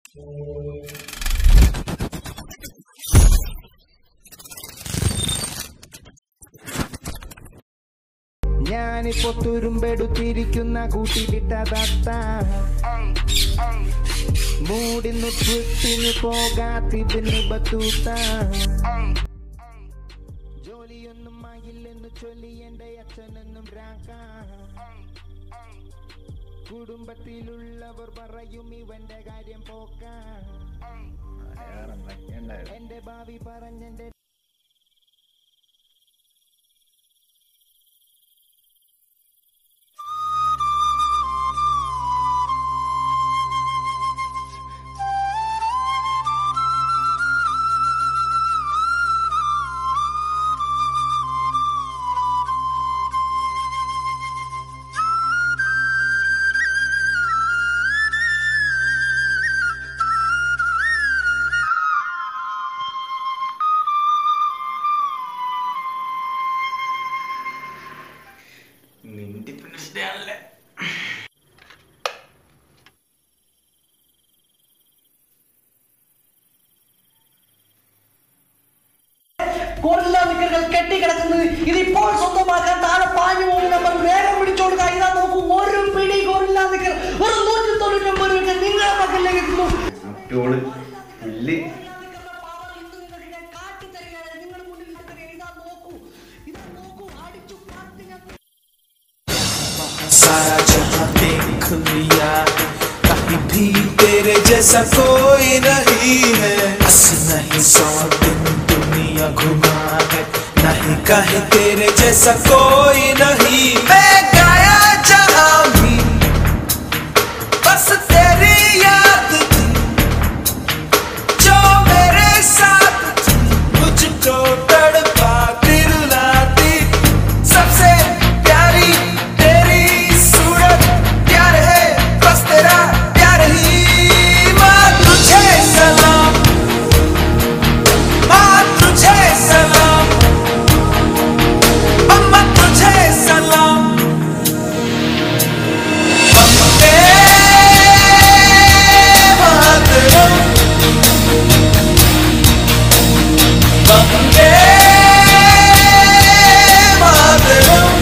ഞാനിപ്പോ തുരുമ്പെടുത്തിരിക്കുന്ന കൂട്ടിലിട്ട തത്ത മൂടിന്നു ട്രിപ്പിന് പോകാത്തിതിന് ബത്തൂത്ത ജോലിയൊന്നും ആയില്ലെന്ന് ചൊല്ലി എന്റെ അച്ഛനെന്നും കുടുംബത്തിലുള്ളവർ പറയും ഇവന്റെ കാര്യം പോക്ക എന്റെ ഭാവി പറഞ്ഞെന്റെ ഇൻഡിപെൻഡൻസ് ഡേ ആണല്ലേ. കെട്ടിക്കിടക്കുന്നത് ഇതിപ്പോൾ സ്വന്തമാക്കാൻ താഴെ പാഞ്ഞു പോകുന്നവർ വേഗം പിടിച്ചോടുക. ഇതാ നോക്കൂ, ഒരു പിടി ഗോറില്ല നിക്കർ വെറും 199 രൂപ നിങ്ങളെ മക്കളിലേക്ക് എത്തുന്നു. सारा जहां देख लिया, कहीं भी तेरे जैसा कोई नहीं है. बस नहीं 100 दिन दुनिया घुमा है, नहीं कहीं तेरे जैसा कोई नहीं. मैं गाया जहां भी बस तेरी याद थी, जो मेरे साथ थी मुझको तड़पा दिलाती. सबसे प्यारी तेरी सूरत, प्यार है बस तेरा प्यार ही. माँ तुझे सलाम, माँ तुझे सलाम, अम्मा तुझे सलाम. वंदे मातरम, वंदे मातरम,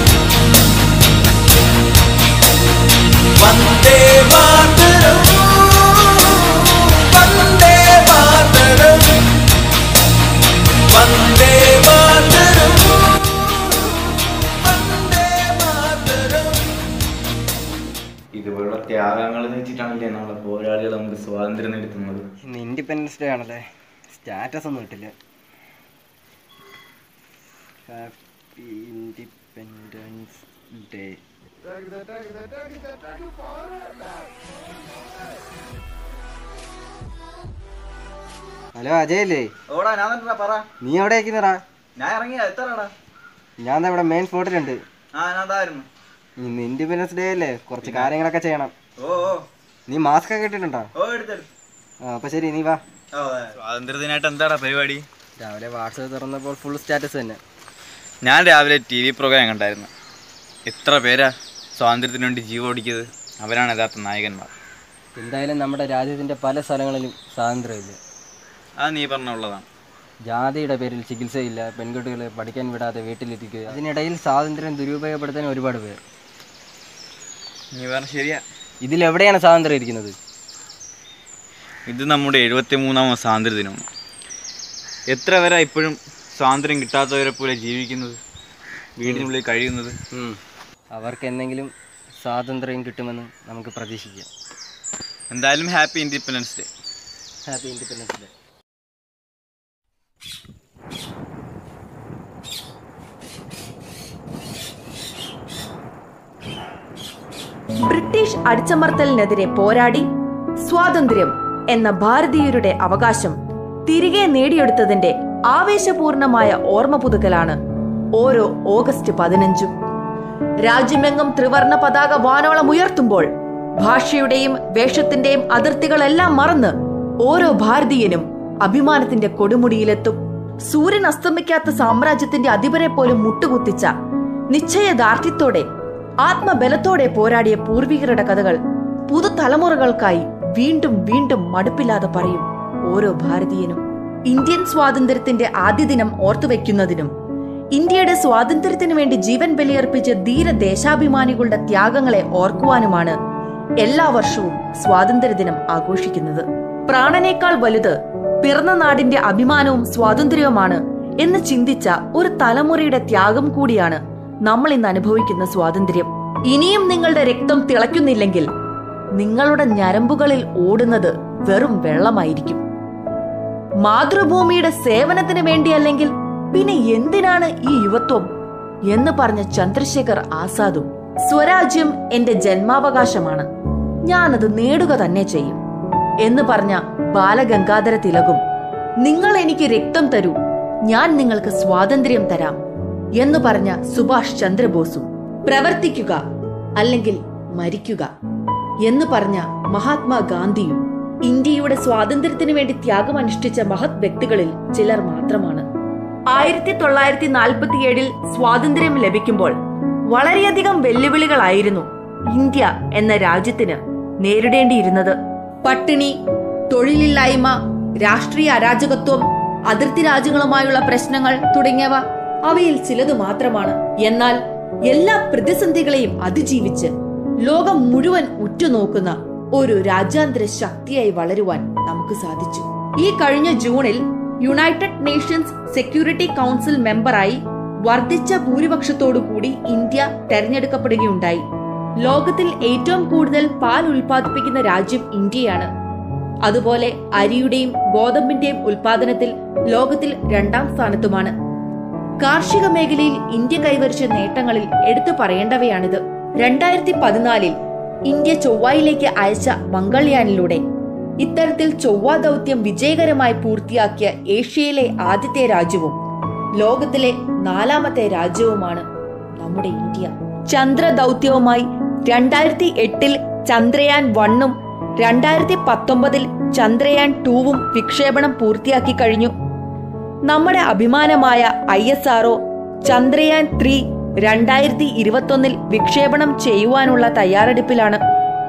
वंदे मातरम, वंदे मातरम, वंदे मातरम, वंदे मातरम. ഇതുപോലുള്ള ത്യാഗങ്ങൾ വെച്ചിട്ടാണല്ലേ നമ്മളെ പോരാളികൾ നമുക്ക് സ്വാതന്ത്ര്യം നേടുന്നത്. ഇന്ന് ഇൻഡിപെൻഡൻസ് ഡേ ആണല്ലേ, സ്റ്റാറ്റസ് ഒന്നും ഇട്ടില്ല. Happy independence day. Hello Ajay അല്ലേ? ഓടാ ഞാൻ തന്നെ പറ. നീ എവിടെ ആക്കുന്നടാ? ഞാൻ ഇറങ്ങിയ എത്രടാ? ഞാൻ ഇവിടെ മെയിൻ സ്പോട്ടിലുണ്ട്. ഞാൻ അതായിരുന്നു. ഇന്ന് ഇൻഡിപെൻഡൻസ് ഡേ അല്ലേ, കുറച്ച് കാര്യങ്ങളൊക്കെ ചെയ്യണം. ഓ നീ മാസ്ക് ഒക്കെ ഇട്ടിട്ടുണ്ടോ? ഓ എടുത്തെടുത്ത്. അപ്പൊ ശരി, നീ വാ. സ്വാതന്ത്ര്യദിനായിട്ട് എന്താടാ പരിപാടി? രാവിലെ വാട്സപ്പ് തുറന്നപ്പോൾ ഫുൾ സ്റ്റാറ്റസ് തന്നെ. ഞാൻ രാവിലെ TV പ്രോഗ്രാം കണ്ടായിരുന്നു. എത്ര പേരാ സ്വാതന്ത്ര്യത്തിന് വേണ്ടി ജീവൊടുക്കിയത്. അവരാണ് യഥാർത്ഥ നായകന്മാർ. എന്തായാലും നമ്മുടെ രാജ്യത്തിൻ്റെ പല സ്ഥലങ്ങളിലും സ്വാതന്ത്ര്യമില്ല. അത് നീ പറഞ്ഞുള്ളതാണ്. ജാതിയുടെ പേരിൽ ചികിത്സയില്ല, പെൺകുട്ടികളെ പഠിക്കാൻ വിടാതെ വീട്ടിലിരിക്കുക, അതിനിടയിൽ സ്വാതന്ത്ര്യം ദുരുപയോഗപ്പെടുത്താൻ ഒരുപാട് പേർ. നീ പറഞ്ഞ ശരിയാ. ഇതിലെവിടെയാണ് സ്വാതന്ത്ര്യം ഇരിക്കുന്നത്? ഇത് നമ്മുടെ 73ാമത് സ്വാതന്ത്ര്യ ദിനമാണ്. എത്ര പേരാ ഇപ്പോഴും സ്വാതന്ത്ര്യം കിട്ടാത്തവരെ പോലെ ജീവിക്കുന്നത്, വീടിനുള്ളിൽ കഴിയുന്നത്. അവർക്ക് എന്തെങ്കിലും സ്വാതന്ത്ര്യം കിട്ടുമെന്ന് നമുക്ക് പ്രതീക്ഷിക്കാം. എന്തായാലും happy independence day. Happy independence day. British അടിച്ചമർത്തലിനെതിരെ പോരാടി സ്വാതന്ത്ര്യം എന്ന ഭാരതീയരുടെ അവകാശം തിരികെ നേടിയെടുത്തതിന്റെ ആവേശപൂർണമായ ഓർമ്മ പുതുക്കലാണ് ഓരോ ഓഗസ്റ്റ് 15. രാജ്യമെങ്ങും ത്രിവർണ പതാക വാനോളം ഉയർത്തുമ്പോൾ ഭാഷയുടെയും വേഷത്തിന്റെയും അതിർത്തികളെല്ലാം മറന്ന് ഓരോ ഭാരതീയനും അഭിമാനത്തിന്റെ കൊടുമുടിയിലെത്തും. സൂര്യൻ അസ്തമിക്കാത്ത സാമ്രാജ്യത്തിന്റെ അധിപരെ പോലും മുട്ടുകുത്തിച്ച നിശ്ചയദാർഢ്യത്തോടെ ആത്മബലത്തോടെ പോരാടിയ പൂർവികരുടെ കഥകൾ പുതുതലമുറകൾക്കായി വീണ്ടും വീണ്ടും മടുപ്പില്ലാതെ പറയും ഓരോ ഭാരതീയനും. ഇന്ത്യൻ സ്വാതന്ത്ര്യത്തിന്റെ ആദ്യ ദിനം ഓർത്തുവെക്കുന്നതിനും ഇന്ത്യയുടെ സ്വാതന്ത്ര്യത്തിനു വേണ്ടി ജീവൻ ബലിയർപ്പിച്ച ധീര ദേശാഭിമാനികളുടെ ത്യാഗങ്ങളെ ഓർക്കുവാനുമാണ് എല്ലാ വർഷവും സ്വാതന്ത്ര്യദിനം ആഘോഷിക്കുന്നത്. പ്രാണനേക്കാൾ വലുത് പിറന്ന നാടിന്റെ അഭിമാനവും സ്വാതന്ത്ര്യവുമാണ് എന്ന് ചിന്തിച്ച ഒരു തലമുറയുടെ ത്യാഗം കൂടിയാണ് നമ്മൾ ഇന്ന് അനുഭവിക്കുന്ന സ്വാതന്ത്ര്യം. ഇനിയും നിങ്ങളുടെ രക്തം തിളയ്ക്കുന്നില്ലെങ്കിൽ നിങ്ങളുടെ ഞരമ്പുകളിൽ ഓടുന്നത് വെറും വെള്ളമായിരിക്കും. മാതൃഭൂമിയുടെ സേവനത്തിന് വേണ്ടിയല്ലെങ്കിൽ പിന്നെ എന്തിനാണ് ഈ യുവത്വം എന്ന് പറഞ്ഞ ചന്ദ്രശേഖർ ആസാദും സ്വരാജ്യം എന്റെ ജന്മാവകാശമാണ്, ഞാനത് നേടുക തന്നെ ചെയ്യും എന്ന് പറഞ്ഞ ബാലഗംഗാധര തിലകും നിങ്ങൾ എനിക്ക് രക്തം തരൂ, ഞാൻ നിങ്ങൾക്ക് സ്വാതന്ത്ര്യം തരാം എന്ന് പറഞ്ഞ സുഭാഷ് ചന്ദ്രബോസും പ്രവർത്തിക്കുക അല്ലെങ്കിൽ മരിക്കുക എന്ന് പറഞ്ഞ മഹാത്മാഗാന്ധിയും ഇന്ത്യയുടെ സ്വാതന്ത്ര്യത്തിനു വേണ്ടി ത്യാഗമനുഷ്ഠിച്ച മഹത് വ്യക്തികളിൽ ചിലർ മാത്രമാണ്. 1947 സ്വാതന്ത്ര്യം ലഭിക്കുമ്പോൾ വളരെയധികം വെല്ലുവിളികളായിരുന്നു ഇന്ത്യ എന്ന രാജ്യത്തിന് നേരിടേണ്ടിയിരുന്നത്. പട്ടിണി, തൊഴിലില്ലായ്മ, രാഷ്ട്രീയ അരാജകത്വം, അതിർത്തി രാജ്യങ്ങളുമായുള്ള പ്രശ്നങ്ങൾ തുടങ്ങിയവ അവയിൽ ചിലത് മാത്രമാണ്. എന്നാൽ എല്ലാ പ്രതിസന്ധികളെയും അതിജീവിച്ച് ലോകം മുഴുവൻ ഉറ്റുനോക്കുന്ന ഒരു രാജ്യാന്തര ശക്തിയായി വളരുവാൻ നമുക്ക് സാധിച്ചു. ഈ കഴിഞ്ഞ ജൂണിൽ യുണൈറ്റഡ് നേഷൻസ് സെക്യൂരിറ്റി കൗൺസിൽ മെമ്പറായി വർദ്ധിച്ച ഭൂരിപക്ഷത്തോടുകൂടി ഇന്ത്യ തെരഞ്ഞെടുക്കപ്പെടുകയുണ്ടായി. ലോകത്തിൽ ഏറ്റവും കൂടുതൽ പാൽ ഉൽപ്പാദിപ്പിക്കുന്ന രാജ്യം ഇന്ത്യയാണ്. അതുപോലെ അരിയുടെയും ഗോതമ്പിന്റെയും ഉൽപാദനത്തിൽ ലോകത്തിൽ 2ാം സ്ഥാനത്തുമാണ്. കാർഷിക മേഖലയിൽ ഇന്ത്യ കൈവരിച്ച നേട്ടങ്ങളിൽ എടുത്തു പറയേണ്ടവയാണിത്. 2014 ഇന്ത്യ ചൊവ്വയിലേക്ക് അയച്ച മംഗൾയാനിലൂടെ ഇത്തരത്തിൽ ചൊവ്വ ദൗത്യം വിജയകരമായി പൂർത്തിയാക്കിയ ഏഷ്യയിലെ ആദ്യത്തെ രാജ്യവും ലോകത്തിലെ 4ാമത്തെ രാജ്യവുമാണ് നമ്മുടെ ഇന്ത്യ. ചന്ദ്ര ദൗത്യവുമായി 2008 ചന്ദ്രയാൻ 1ഉം 2019 ചന്ദ്രയാൻ 2ഉം വിക്ഷേപണം പൂർത്തിയാക്കി കഴിഞ്ഞു. നമ്മുടെ അഭിമാനമായ ISRO ചന്ദ്രയാൻ 3 2021 വിക്ഷേപണം ചെയ്യുവാനുള്ള തയ്യാറെടുപ്പിലാണ്.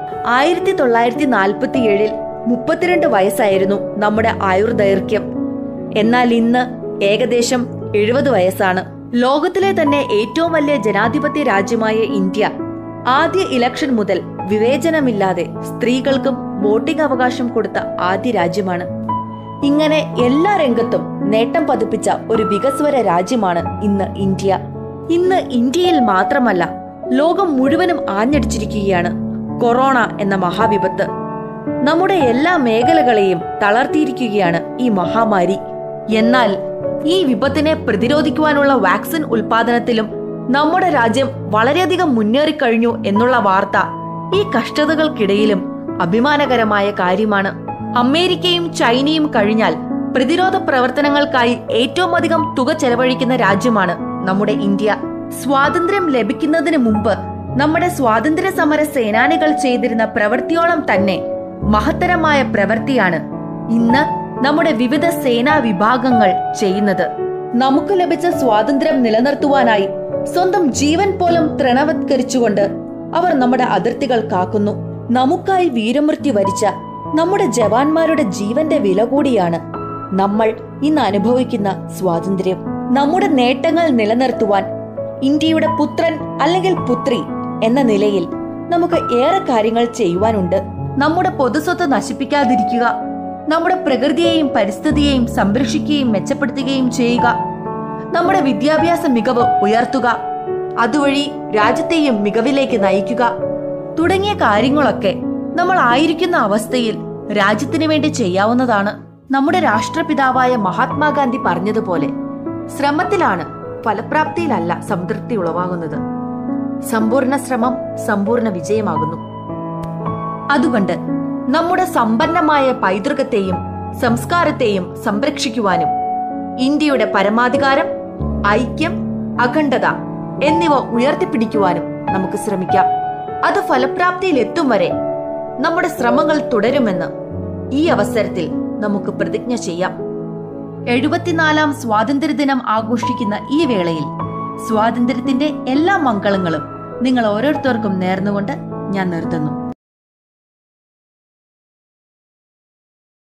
1947 32 വയസ്സായിരുന്നു നമ്മുടെ ആയുർദൈർഘ്യം. എന്നാൽ ഇന്ന് ഏകദേശം 70 വയസ്സാണ്. ലോകത്തിലെ തന്നെ ഏറ്റവും വലിയ ജനാധിപത്യ രാജ്യമായ ഇന്ത്യ ആദ്യ ഇലക്ഷൻ മുതൽ വിവേചനമില്ലാതെ സ്ത്രീകൾക്കും വോട്ടിംഗ് അവകാശം കൊടുത്ത ആദ്യ രാജ്യമാണ്. ഇങ്ങനെ എല്ലാ രംഗത്തും നേട്ടം പതിപ്പിച്ച ഒരു വികസ്വര രാജ്യമാണ് ഇന്ന് ഇന്ത്യ. ഇന്ന് ഇന്ത്യയിൽ മാത്രമല്ല ലോകം മുഴുവനും ആഞ്ഞടിച്ചിരിക്കുകയാണ് കൊറോണ എന്ന മഹാവിപത്ത്. നമ്മുടെ എല്ലാ മേഖലകളെയും തളർത്തിയിരിക്കുകയാണ് ഈ മഹാമാരി. എന്നാൽ ഈ വിപത്തിനെ പ്രതിരോധിക്കുവാനുള്ള വാക്സിൻ ഉൽപാദനത്തിലും നമ്മുടെ രാജ്യം വളരെയധികം മുന്നേറിക്കഴിഞ്ഞു എന്നുള്ള വാർത്ത ഈ കഷ്ടതകൾക്കിടയിലും അഭിമാനകരമായ കാര്യമാണ്. അമേരിക്കയും ചൈനയും കഴിഞ്ഞാൽ പ്രതിരോധ പ്രവർത്തനങ്ങൾക്കായി ഏറ്റവും അധികം തുക ചെലവഴിക്കുന്ന രാജ്യമാണ് നമ്മുടെ ഇന്ത്യ. സ്വാതന്ത്ര്യം ലഭിക്കുന്നതിന് മുമ്പ് നമ്മുടെ സ്വാതന്ത്ര്യ സമര സേനാനികൾ ചെയ്തിരുന്ന പ്രവൃത്തിയോളം തന്നെ മഹത്തരമായ പ്രവൃത്തിയാണ് ഇന്ന് നമ്മുടെ വിവിധ സേനാ വിഭാഗങ്ങൾ ചെയ്യുന്നത്. നമുക്ക് ലഭിച്ച സ്വാതന്ത്ര്യം നിലനിർത്തുവാനായി സ്വന്തം ജീവൻ പോലും തൃണവത്കരിച്ചുകൊണ്ട് അവർ നമ്മുടെ അതിർത്തികൾ കാക്കുന്നു. നമുക്കായി വീരമൃത്യു വരിച്ച നമ്മുടെ ജവാന്മാരുടെ ജീവന്റെ വില കൂടിയാണ് നമ്മൾ ഇന്ന് അനുഭവിക്കുന്ന സ്വാതന്ത്ര്യം. നമ്മുടെ നേട്ടങ്ങൾ നിലനിർത്തുവാൻ ഇന്ത്യയുടെ പുത്രൻ അല്ലെങ്കിൽ പുത്രി എന്ന നിലയിൽ നമുക്ക് ഏറെ കാര്യങ്ങൾ ചെയ്യുവാനുണ്ട്. നമ്മുടെ പൊതുസ്വത്ത് നശിപ്പിക്കാതിരിക്കുക, നമ്മുടെ പ്രകൃതിയെയും പരിസ്ഥിതിയെയും സംരക്ഷിക്കുകയും മെച്ചപ്പെടുത്തുകയും ചെയ്യുക, നമ്മുടെ വിദ്യാഭ്യാസ മികവ് ഉയർത്തുക, അതുവഴി രാജ്യത്തെയും മികവിലേക്ക് നയിക്കുക തുടങ്ങിയ കാര്യങ്ങളൊക്കെ നമ്മൾ ആയിരിക്കുന്ന അവസ്ഥയിൽ രാജ്യത്തിനു വേണ്ടി ചെയ്യാവുന്നതാണ്. നമ്മുടെ രാഷ്ട്രപിതാവായ മഹാത്മാഗാന്ധി പറഞ്ഞതുപോലെ ശ്രമത്തിലാണ്, ഫലപ്രാപ്തിയിലല്ല സംതൃപ്തി ഉളവാകുന്നത്. സമ്പൂർണ്ണ ശ്രമം സമ്പൂർണ്ണ വിജയമാകുന്നു. അതുകൊണ്ട് നമ്മുടെ സമ്പന്നമായ പൈതൃകത്തെയും സംസ്കാരത്തെയും സംരക്ഷിക്കുവാനും ഇന്ത്യയുടെ പരമാധികാരം, ഐക്യം, അഖണ്ഡത എന്നിവ ഉയർത്തിപ്പിടിക്കുവാനും നമുക്ക് ശ്രമിക്കാം. അത് ഫലപ്രാപ്തിയിൽ എത്തും വരെ നമ്മുടെ ശ്രമങ്ങൾ തുടരുമെന്ന് ഈ അവസരത്തിൽ നമുക്ക് പ്രതിജ്ഞ ചെയ്യാം. 74ാം സ്വാതന്ത്ര്യദിനം ആഘോഷിക്കുന്ന ഈ വേളയിൽ സ്വാതന്ത്ര്യത്തിന്റെ എല്ലാ മംഗളങ്ങളും നിങ്ങൾ ഓരോരുത്തർക്കും നേർന്നുകൊണ്ട് ഞാൻ നിർത്തുന്നു.